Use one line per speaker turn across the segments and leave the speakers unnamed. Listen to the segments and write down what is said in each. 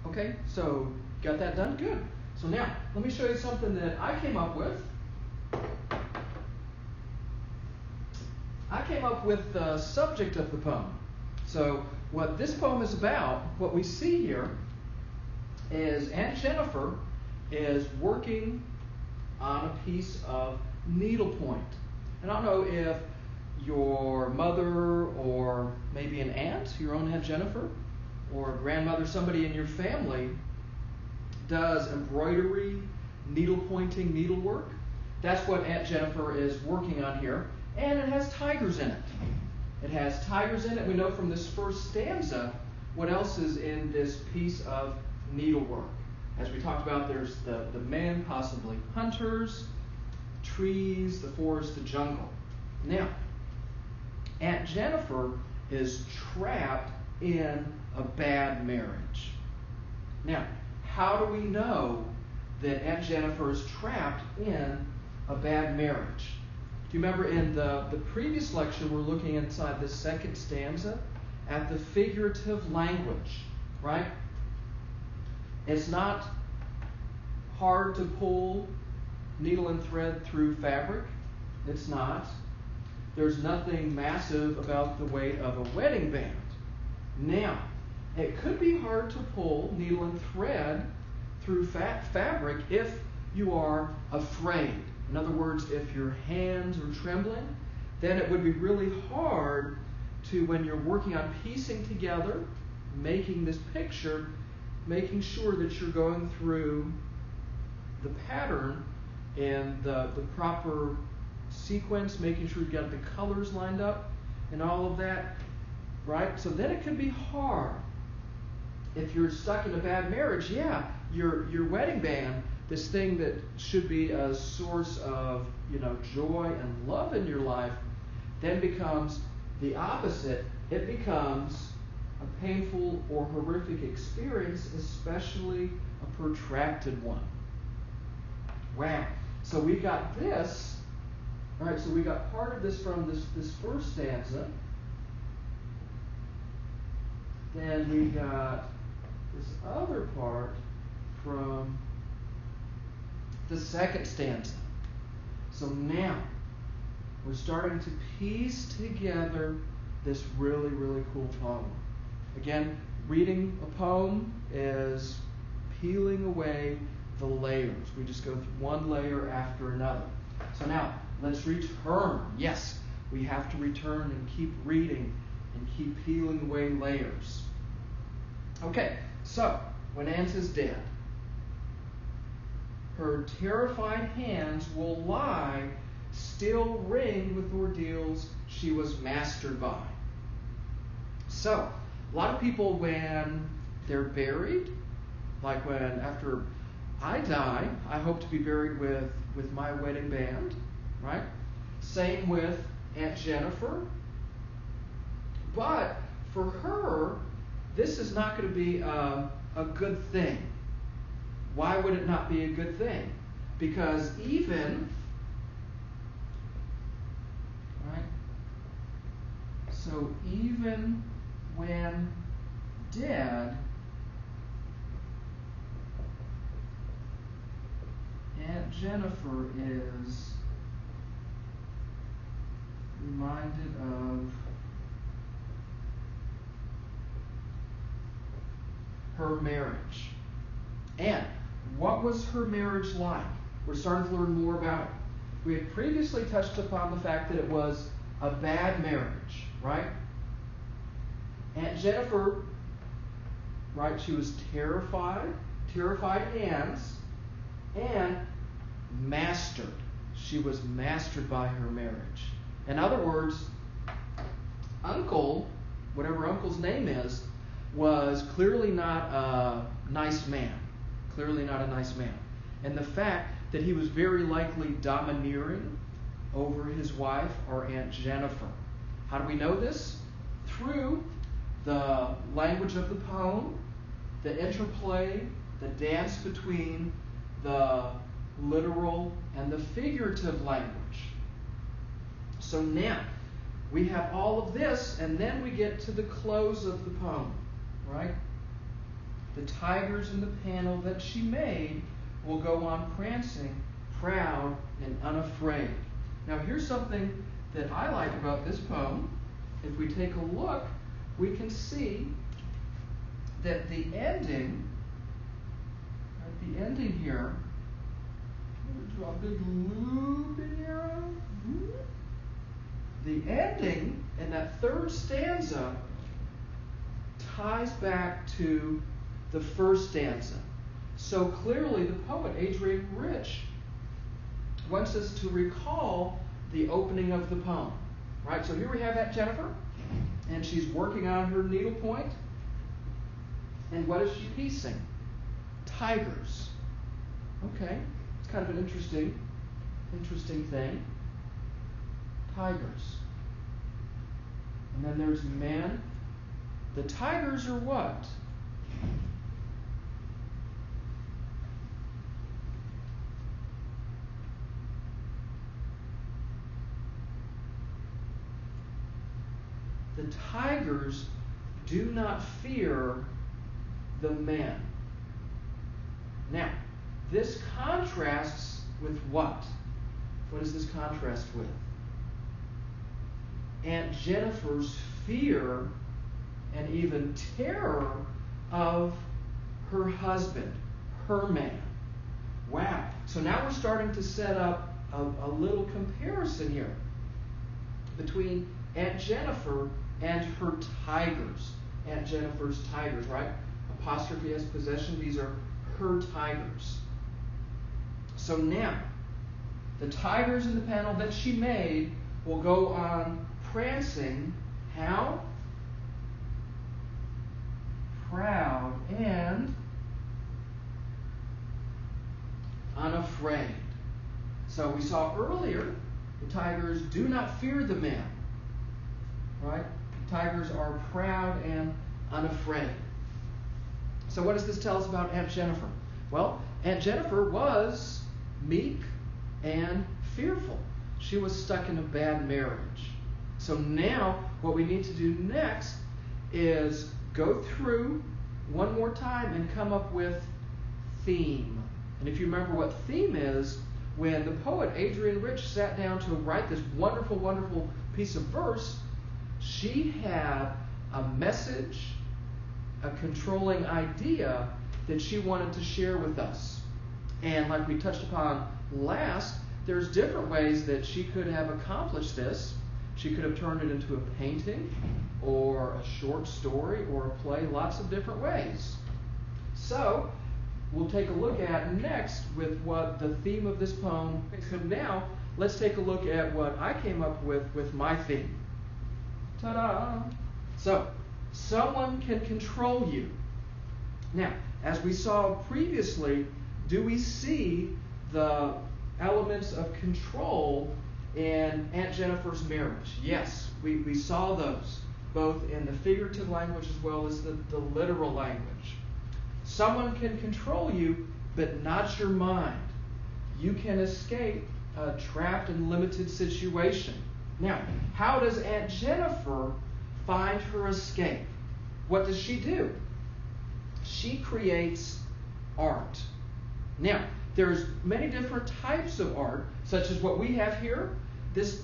Okay, so got that done? Good. So now, let me show you something that I came up with. I came up with the subject of the poem. So what this poem is about, what we see here, is Aunt Jennifer is working on a piece of needlepoint. And I don't know if your mother or maybe an aunt, your own Aunt Jennifer, or a grandmother, somebody in your family does embroidery, needlepointing, needlework. That's what Aunt Jennifer is working on here. And it has tigers in it. It has tigers in it. We know from this first stanza what else is in this piece of needlework. As we talked about, there's the men, possibly hunters, trees, the forest, the jungle. Now, Aunt Jennifer is trapped in a bad marriage. Now, how do we know that Aunt Jennifer is trapped in a bad marriage? Do you remember in the previous lecture, we're looking inside the second stanza at the figurative language, right? It's not hard to pull needle and thread through fabric. It's not. There's nothing massive about the weight of a wedding band. Now, it could be hard to pull needle and thread through fabric if you are afraid. In other words, if your hands are trembling, then it would be really hard to, when you're working on piecing together, making this picture, making sure that you're going through the pattern in the proper sequence, making sure you've got the colors lined up and all of that, right? So then it could be hard. If you're stuck in a bad marriage, your wedding band, this thing that should be a source of, joy and love in your life, then becomes the opposite. It becomes a painful or horrific experience, especially a protracted one. Wow. So we got this. All right, so we got part of this from this first stanza. Then we got this other part from the second stanza. So now we're starting to piece together this really, really cool poem. Again, reading a poem is peeling away the layers. We just go through one layer after another. So now, let's return. Yes, we have to return and keep reading and keep peeling away layers. Okay, so when Aunt is dead, her terrified hands will lie, still ringed with ordeals she was mastered by. So, a lot of people, when they're buried, like when after I die, I hope to be buried with my wedding band, right? Same with Aunt Jennifer. But for her, this is not going to be a good thing. Why would it not be a good thing? Because even, right? So even when dead, Aunt Jennifer is reminded of her marriage. And what was her marriage like? We're starting to learn more about it. We had previously touched upon the fact that it was a bad marriage, right? Aunt Jennifer, right, she was terrified hands, and mastered. She was mastered by her marriage. In other words, Uncle, whatever Uncle's name is, was clearly not a nice man. Clearly not a nice man. And the fact that he was very likely domineering over his wife, or Aunt Jennifer. How do we know this? Through the language of the poem, the interplay, the dance between the literal and the figurative language. So now, we have all of this, and then we get to the close of the poem, right? the tigers in the panel that she made will go on prancing, proud and unafraid. Now here's something that I like about this poem. If we take a look, we can see that the ending here, I'm going to draw a big loop in here. The ending in that third stanza ties back to the first stanza. So clearly the poet Adrienne Rich wants us to recall the opening of the poem. Right? So here we have Aunt Jennifer, and she's working on her needlepoint. And what is she piecing? Tigers. Okay, it's kind of an interesting thing. Tigers. And then there's man. The tigers are what? The tigers do not fear the man. Now, this contrasts with what? What does this contrast with? Aunt Jennifer's fear and even terror of her husband, her man. Wow. So now we're starting to set up a little comparison here between Aunt Jennifer and her tigers. Aunt Jennifer's tigers, right? Apostrophe as possession. These are her tigers. So now, the tigers in the panel that she made will go on prancing. How? Proud and unafraid. So we saw earlier, the tigers do not fear the man. Right? The tigers are proud and unafraid. So what does this tell us about Aunt Jennifer? Well, Aunt Jennifer was meek and fearful. She was stuck in a bad marriage. So now what we need to do next is go through one more time and come up with theme. And if you remember what theme is, when the poet Adrienne Rich sat down to write this wonderful, wonderful piece of verse, she had a message, a controlling idea that she wanted to share with us. And like we touched upon last, there's different ways that she could have accomplished this. She could have turned it into a painting or a short story or a play, lots of different ways. So we'll take a look at next with what the theme of this poem is. So now let's take a look at what I came up with my theme. Ta-da! So, someone can control you. Now, as we saw previously, do we see the elements of control in Aunt Jennifer's marriage? Yes, we saw those, both in the figurative language as well as the literal language. Someone can control you, but not your mind. You can escape a trapped and limited situation. Now, how does Aunt Jennifer find her escape? What does she do? She creates art. Now, there's many different types of art, such as what we have here. This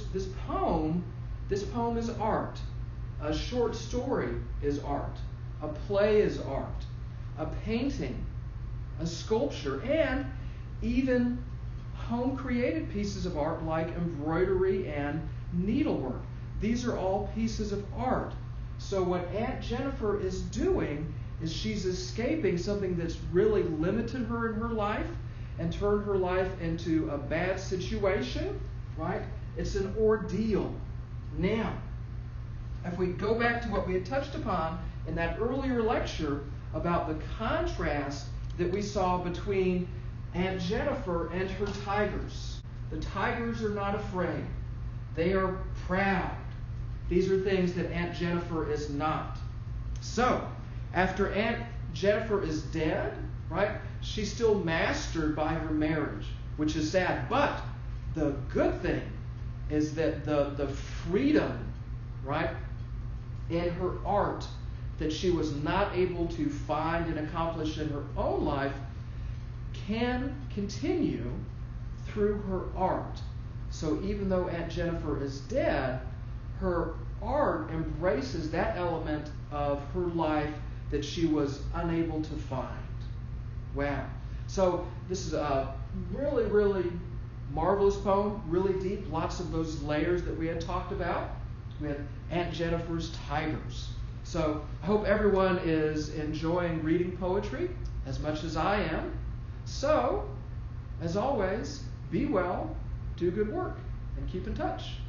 poem is art. A short story is art. A play is art. A painting, a sculpture, and even home-created pieces of art like embroidery and needlework. These are all pieces of art. So what Aunt Jennifer is doing is she's escaping something that's really limited her in her life and turned her life into a bad situation, right? It's an ordeal. Now, if we go back to what we had touched upon in that earlier lecture about the contrast that we saw between Aunt Jennifer and her tigers. The tigers are not afraid. They are proud. These are things that Aunt Jennifer is not. So, after Aunt Jennifer is dead, right, she's still mastered by her marriage, which is sad. But the good thing is that the freedom, right, in her art that she was not able to find and accomplish in her own life can continue through her art. So even though Aunt Jennifer is dead, her art embraces that element of her life that she was unable to find. Wow. So this is a really, really marvelous poem, really deep, lots of those layers that we had talked about with Aunt Jennifer's Tigers. So I hope everyone is enjoying reading poetry as much as I am. So, as always, be well, do good work, and keep in touch.